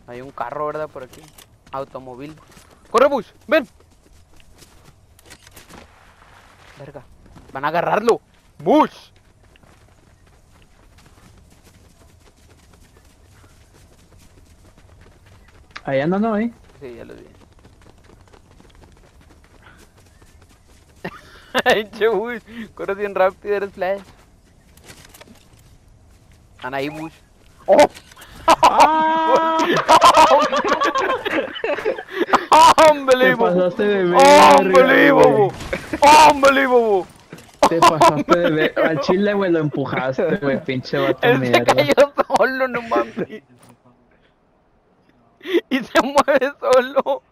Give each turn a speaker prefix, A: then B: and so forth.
A: Hay un carro, ¿verdad? Por aquí. Automóvil. ¡Corre, Bush! ¡Ven! Verga. Van a agarrarlo. ¡Bush!
B: Ahí anda, ¿no? Ahí.
A: Sí, ya lo vi. Ay, che, Bush. Corre bien rápido, eres Flash. Están ahí, Bush. ¡Oh!
B: ¡Ah! Te
A: Unbelievable.
B: pasaste de verga,
A: Unbelievable. Unbelievable.
B: Te pasaste de verga. Al chile, güey, lo empujaste, güey, pinche vato
A: Él se
B: mierda.
A: cayó solo, no mames. Y se mueve solo.